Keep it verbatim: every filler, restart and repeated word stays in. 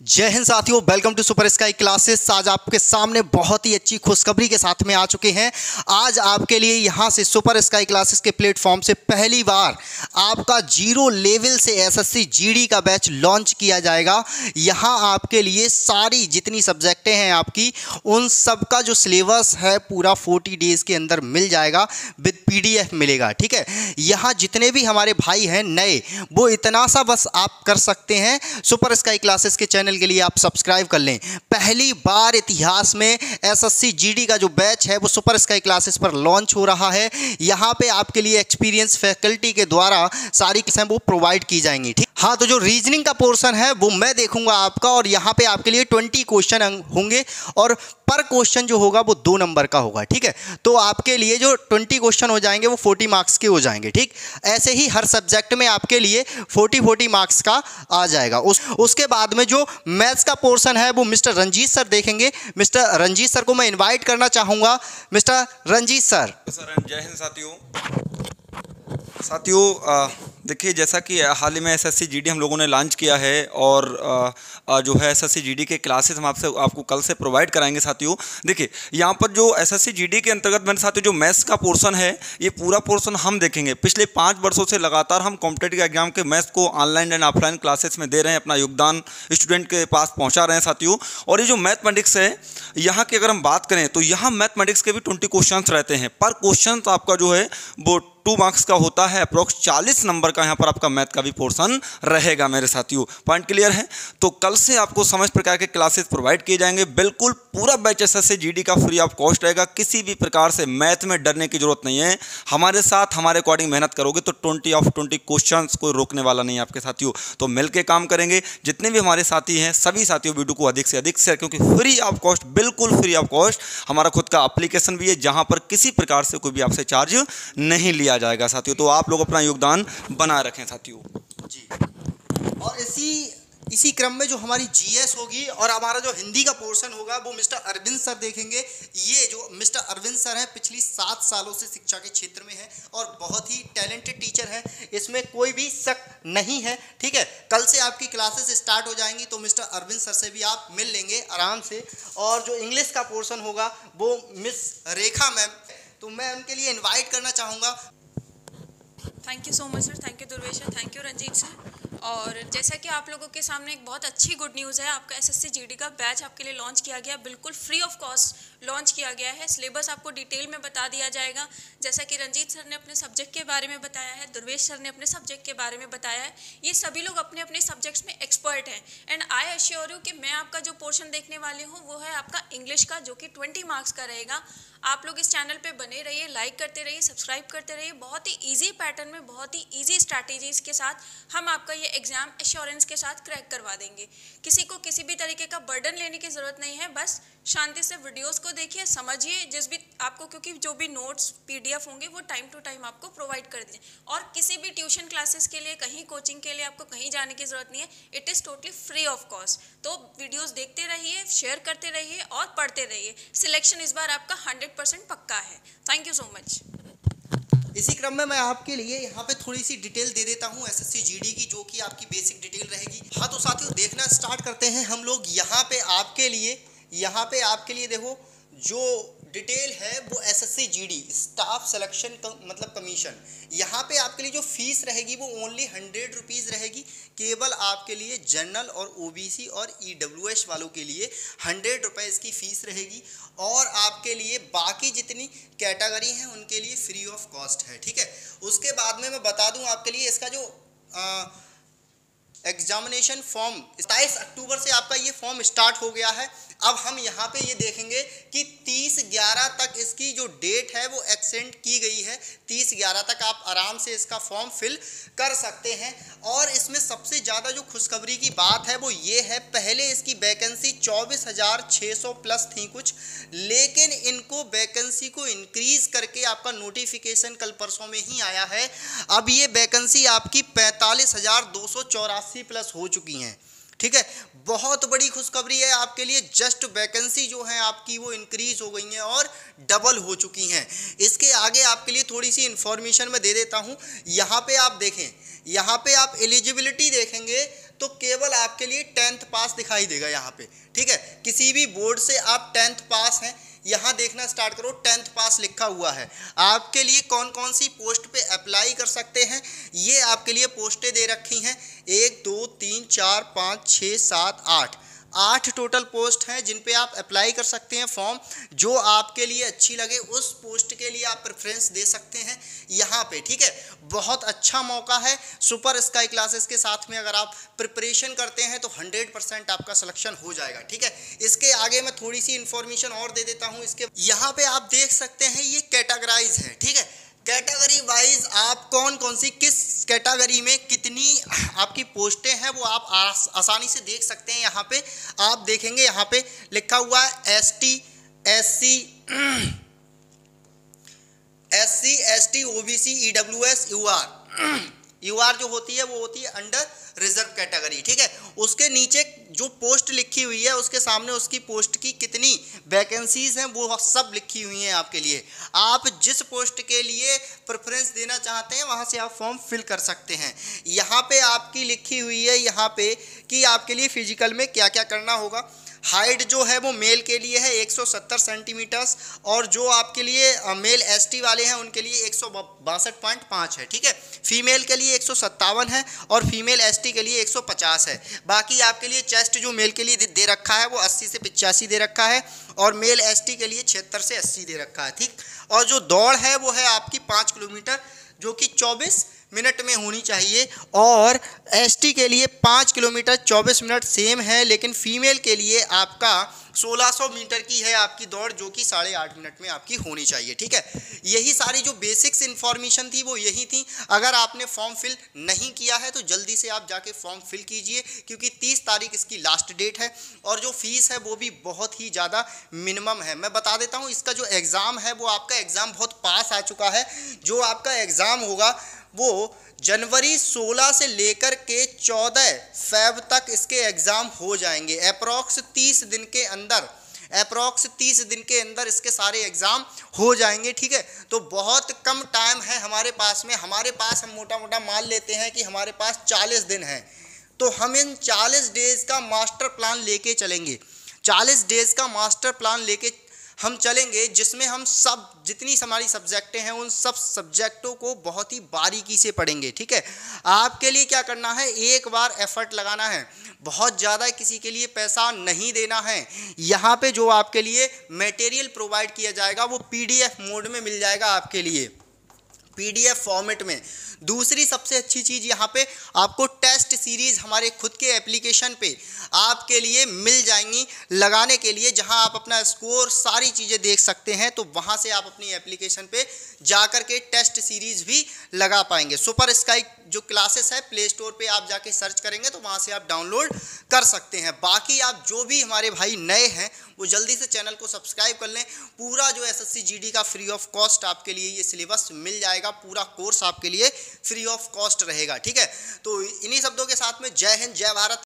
जय हिंद साथियों, welcome to super sky classes. आज आपके सामने बहुत ही अच्छी खुशखबरी के साथ में आ चुके हैं। आज आपके लिए यहां से सुपर स्काई क्लासेस के प्लेटफॉर्म से पहली बार आपका जीरो लेवल से एसएससी जीडी का बैच लॉन्च किया जाएगा। यहां आपके लिए सारी जितनी सब्जेक्टें हैं आपकी, उन सब का जो सिलेबस है पूरा चालीस डेज के अंदर मिल जाएगा, विद पीडीएफ मिलेगा। ठीक है, यहाँ जितने भी हमारे भाई हैं नए, वो इतना सा बस आप कर सकते हैं, सुपर स्काई क्लासेस के चैनल के लिए आप सब्सक्राइब कर लें। पहली बार इतिहास में एसएससी जीडी का जो बैच है वो सुपर स्काई क्लासेस पर लॉन्च हो रहा है। यहाँ पे आपके लिए एक्सपीरियंस फैकल्टी के द्वारा सारी क्लासें वो प्रोवाइड की जाएंगी। ठीक, हाँ, तो जो रीजनिंग का पोर्शन है वो मैं देखूंगा आपका, और यहाँ पे आपके लिए ट्वेंटी क्वेश्चन होंगे और पर क्वेश्चन जो होगा वो दो नंबर का होगा। ठीक है, तो आपके लिए जो ट्वेंटी क्वेश्चन हो जाएंगे वो चालीस मार्क्स के हो जाएंगे। ठीक, ऐसे ही हर सब्जेक्ट में आपके लिए चालीस चालीस मार्क्स का आ जाएगा। उस उसके बाद में जो मैथ्स का पोर्शन है वो मिस्टर रंजीत सर देखेंगे। मिस्टर रंजीत सर को मैं इनवाइट करना चाहूँगा। Mister Ranjit sir. सर जय हिंद साथियों। साथियों देखिए, जैसा कि हाल ही में एसएससी जीडी हम लोगों ने लॉन्च किया है, और आ, आ, जो है एसएससी जीडी के क्लासेस हम आपसे आपको कल से प्रोवाइड कराएंगे। साथियों देखिए, यहाँ पर जो एसएससी जीडी के अंतर्गत मेरे साथियों जो मैथ्स का पोर्शन है, ये पूरा पोर्शन हम देखेंगे। पिछले पाँच वर्षों से लगातार हम कॉम्पिटेटिव एग्जाम के मैथ्स को ऑनलाइन एंड ऑफलाइन क्लासेस में दे रहे हैं, अपना योगदान स्टूडेंट के पास पहुँचा रहे हैं साथियों। और ये जो मैथमेटिक्स है यहाँ की अगर हम बात करें तो यहाँ मैथमेटिक्स के भी ट्वेंटी क्वेश्चन रहते हैं। पर क्वेश्चन आपका जो है वो टू मार्क्स का होता है। अप्रोक्स चालीस नंबर का यहाँ पर आपका मैथ का भी पोर्शन रहेगा मेरे साथियों। पॉइंट क्लियर है? तो कल से आपको समस्त प्रकार के क्लासेस प्रोवाइड किए जाएंगे। बिल्कुल पूरा बैच एसएससी जीडी का फ्री ऑफ कॉस्ट रहेगा। किसी भी प्रकार से मैथ में डरने की जरूरत नहीं है। हमारे साथ हमारे अकॉर्डिंग मेहनत करोगे तो ट्वेंटी ऑफ ट्वेंटी क्वेश्चन कोई रोकने वाला नहीं है आपके साथियों। तो मिलकर काम करेंगे। जितने भी हमारे साथी हैं सभी साथियों वीडियो को अधिक से अधिक शेयर, क्योंकि फ्री ऑफ कॉस्ट, बिल्कुल फ्री ऑफ कॉस्ट हमारा खुद का एप्लीकेशन भी है, जहाँ पर किसी प्रकार से कोई भी आपसे चार्ज नहीं लिया जाएगा साथियों। तो आप लोग अपना योगदान बनाए रखें साथियों जी। और इसी इसी क्रम में जो हमारी जीएस होगी और हमारा जो हिंदी का पोर्शन होगा वो मिस्टर अरविंद सर देखेंगे। ये जो मिस्टर अरविंद सर हैं पिछली सात सालों से शिक्षा के क्षेत्र में हैं और बहुत ही टैलेंटेड टीचर हैं, इसमें कोई भी शक नहीं है। ठीक है, कल से आपकी क्लासेस स्टार्ट हो जाएंगी तो मिस्टर अरविंद सर से भी आप मिल लेंगे आराम से। और जो इंग्लिश का पोर्शन होगा वो मिस रेखा मैम, तो मैं उनके लिए इन्वाइट करना चाहूँगा। Thank you so much sir, thank you Durvesh sir, thank you Ranjit sir. और जैसा कि आप लोगों के सामने एक बहुत अच्छी गुड न्यूज़ है, आपका एसएससी जीडी का बैच आपके लिए लॉन्च किया गया, बिल्कुल फ्री ऑफ कॉस्ट लॉन्च किया गया है। सिलेबस आपको डिटेल में बता दिया जाएगा। जैसा कि रंजीत सर ने अपने सब्जेक्ट के बारे में बताया है, दुर्वेश सर ने अपने सब्जेक्ट के बारे में बताया है। ये सभी लोग अपने अपने सब्जेक्ट्स में एक्सपर्ट हैं। एंड आई एश्योर यू कि मैं आपका जो पोर्शन देखने वाली हूँ वो है आपका इंग्लिश का, जो कि ट्वेंटी मार्क्स का रहेगा। आप लोग इस चैनल पे बने रहिए, लाइक करते रहिए, सब्सक्राइब करते रहिए। बहुत ही इजी पैटर्न में, बहुत ही इजी स्ट्रैटेजीज के साथ हम आपका ये एग्जाम एश्योरेंस के साथ क्रैक करवा देंगे। किसी को किसी भी तरीके का बर्डन लेने की ज़रूरत नहीं है। बस शांति से वीडियोस को देखिए, समझिए, जिस भी आपको, क्योंकि जो भी नोट्स पीडीएफ होंगे वो टाइम टू टाइम आपको प्रोवाइड कर दीजिए। और किसी भी ट्यूशन क्लासेस के लिए, कहीं कोचिंग के लिए आपको कहीं जाने की ज़रूरत नहीं है। It is totally free of cost. तो वीडियोस देखते रहिए, शेयर करते रहिए और पढ़ते रहिए। सिलेक्शन इस बार आपका हंड्रेड परसेंट पक्का है। Thank you so much. इसी क्रम में मैं आपके लिए यहाँ पे थोड़ी सी डिटेल दे देता हूँ एसएससी जीडी की, जो कि आपकी बेसिक डिटेल रहेगी। हाँ, तो साथियों देखना स्टार्ट करते हैं हम लोग। यहाँ पे आपके लिए यहाँ पे आपके लिए देखो, जो डिटेल है वो एसएससी जीडी स्टाफ सिलेक्शन मतलब कमीशन। यहाँ पे आपके लिए जो फीस रहेगी वो ओनली हंड्रेड रुपीज़ रहेगी। केवल आपके लिए जनरल और ओबीसी और ईडब्ल्यूएस वालों के लिए हंड्रेड रुपये इसकी फ़ीस रहेगी। और आपके लिए बाकी जितनी कैटेगरी हैं उनके लिए फ्री ऑफ कॉस्ट है। ठीक है, उसके बाद में मैं बता दूं आपके लिए इसका जो आ, एग्जामिनेशन फॉर्म सत्ताईस अक्टूबर से आपका ये फॉर्म स्टार्ट हो गया है। अब हम यहाँ पे ये देखेंगे कि तीस ग्यारह तक इसकी जो डेट है वो एक्सटेंड की गई है। तीस ग्यारह तक आप आराम से इसका फॉर्म फिल कर सकते हैं। और इसमें सबसे ज़्यादा जो खुशखबरी की बात है वो ये है, पहले इसकी वैकेंसी चौबीस हज़ार छः सौ प्लस थी कुछ, लेकिन इनको वैकेंसी को इंक्रीज़ करके आपका नोटिफिकेशन कल परसों में ही आया है। अब ये वैकेंसी आपकी पैंतालीस हज़ार दो सौ चौरासी प्लस हो चुकी हैं। ठीक है, बहुत बड़ी खुशखबरी है आपके लिए। जस्ट वैकेंसी जो है आपकी वो इंक्रीज हो गई हैं और डबल हो चुकी हैं। इसके आगे आपके लिए थोड़ी सी इंफॉर्मेशन मैं दे देता हूं। यहाँ पे आप देखें, यहाँ पे आप एलिजिबिलिटी देखेंगे तो केवल आपके लिए टेंथ पास दिखाई देगा यहाँ पे, ठीक है। किसी भी बोर्ड से आप टेंथ पास हैं, यहाँ देखना स्टार्ट करो, टेंथ पास लिखा हुआ है। आपके लिए कौन कौन सी पोस्ट पे अप्लाई कर सकते हैं, ये आपके लिए पोस्टें दे रखी हैं। एक दो तीन चार पाँच छः सात आठ आठ टोटल पोस्ट हैं जिन पे आप अप्लाई कर सकते हैं फॉर्म। जो आपके लिए अच्छी लगे उस पोस्ट के लिए आप प्रेफरेंस दे सकते हैं यहाँ पे, ठीक है। बहुत अच्छा मौका है। सुपर स्काई क्लासेस के साथ में अगर आप प्रिपरेशन करते हैं तो हंड्रेड परसेंट आपका सिलेक्शन हो जाएगा, ठीक है। इसके आगे मैं थोड़ी सी इंफॉर्मेशन और दे देता हूँ। इसके यहाँ पे आप देख सकते हैं ये कैटेगराइज है, ठीक है। कैटेगरी वाइज आप कौन कौन सी किस कैटेगरी में कितनी आपकी पोस्टें हैं वो आप आस, आसानी से देख सकते हैं। यहाँ पे आप देखेंगे, यहाँ पे लिखा हुआ है S T S C S C S T O B C E W S U R U R जो होती है वो होती है अंडर रिजर्व कैटेगरी, ठीक है। उसके नीचे जो पोस्ट लिखी हुई है उसके सामने उसकी पोस्ट की कितनी वैकेंसीज हैं वो सब लिखी हुई हैं आपके लिए। आप जिस पोस्ट के लिए प्रेफरेंस देना चाहते हैं वहां से आप फॉर्म फिल कर सकते हैं। यहाँ पे आपकी लिखी हुई है यहाँ पे कि आपके लिए फिजिकल में क्या क्या करना होगा। हाइट जो है वो मेल के लिए है एक सौ सत्तर सेंटीमीटर्स, और जो आपके लिए मेल एसटी वाले हैं उनके लिए एक सौ बासठ पॉइंट पाँच है, ठीक है। फीमेल के लिए एक सौ सत्तावन है और फीमेल एसटी के लिए एक सौ पचास है। बाकी आपके लिए चेस्ट जो मेल के लिए दे रखा है वो अस्सी से पचासी दे रखा है और मेल एसटी के लिए छिहत्तर से अस्सी दे रखा है, ठीक। और जो दौड़ है वो है आपकी पाँच किलोमीटर जो कि चौबीस मिनट में होनी चाहिए, और एसटी के लिए पाँच किलोमीटर चौबीस मिनट सेम है, लेकिन फीमेल के लिए आपका सोलह सौ मीटर की है आपकी दौड़ जो कि साढ़े आठ मिनट में आपकी होनी चाहिए, ठीक है। यही सारी जो बेसिक्स इन्फॉर्मेशन थी वो यही थी। अगर आपने फॉर्म फिल नहीं किया है तो जल्दी से आप जाके फॉर्म फिल कीजिए क्योंकि तीस तारीख इसकी लास्ट डेट है, और जो फीस है वो भी बहुत ही ज़्यादा मिनिमम है। मैं बता देता हूँ, इसका जो एग्ज़ाम है वो आपका एग्ज़ाम बहुत पास आ चुका है। जो आपका एग्ज़ाम होगा वो जनवरी सोलह से लेकर के चौदह फेब तक इसके एग्ज़ाम हो जाएंगे। अप्रॉक्स तीस दिन के अंदर अप्रॉक्स तीस दिन के अंदर इसके सारे एग्ज़ाम हो जाएंगे, ठीक है। तो बहुत कम टाइम है हमारे पास में। हमारे पास हम मोटा मोटा मान लेते हैं कि हमारे पास चालीस दिन हैं, तो हम इन चालीस डेज़ का मास्टर प्लान लेके चलेंगे। चालीस डेज़ का मास्टर प्लान लेके हम चलेंगे जिसमें हम सब जितनी हमारी सब्जेक्टें हैं उन सब सब्जेक्टों को बहुत ही बारीकी से पढ़ेंगे, ठीक है। आपके लिए क्या करना है, एक बार एफर्ट लगाना है, बहुत ज़्यादा किसी के लिए पैसा नहीं देना है। यहाँ पे जो आपके लिए मटेरियल प्रोवाइड किया जाएगा वो पीडीएफ मोड में मिल जाएगा आपके लिए, पीडीएफ फॉर्मेट में। दूसरी सबसे अच्छी चीज़ यहाँ पे आपको टेस्ट सीरीज़ हमारे खुद के एप्लीकेशन पे आपके लिए मिल जाएंगी लगाने के लिए, जहाँ आप अपना स्कोर सारी चीज़ें देख सकते हैं। तो वहाँ से आप अपनी एप्लीकेशन पे जाकर के टेस्ट सीरीज़ भी लगा पाएंगे। सुपर स्काई जो क्लासेस है प्ले स्टोर पे आप जाके सर्च करेंगे तो वहाँ से आप डाउनलोड कर सकते हैं। बाकी आप जो भी हमारे भाई नए हैं वो जल्दी से चैनल को सब्सक्राइब कर लें। पूरा जो एसएससी जीडी का फ्री ऑफ कॉस्ट आपके लिए ये सिलेबस मिल जाएगा, पूरा कोर्स आपके लिए फ्री ऑफ कॉस्ट रहेगा, ठीक है। तो इन्हीं शब्दों के साथ में जय हिंद, जय भारत।